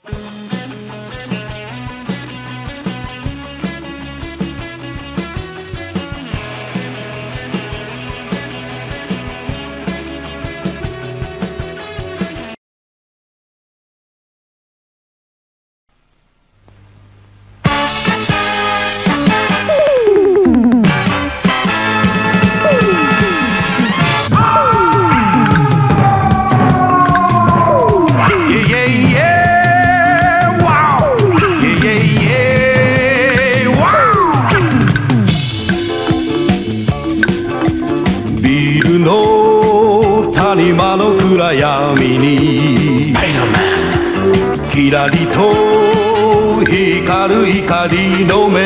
今の暗闇にキラリと光る光の目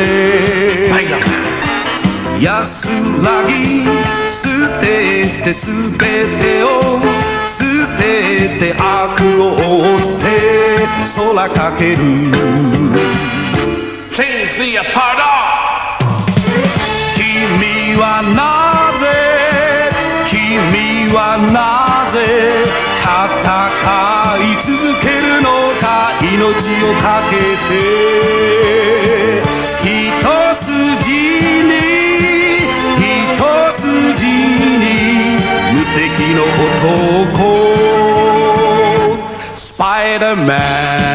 安らぎ捨てて全てを捨てて悪を追って空かける Change the apart 君はなぜ君はなぜ戦い続けるのか命をかけて一筋に無敵の男スパイダーマン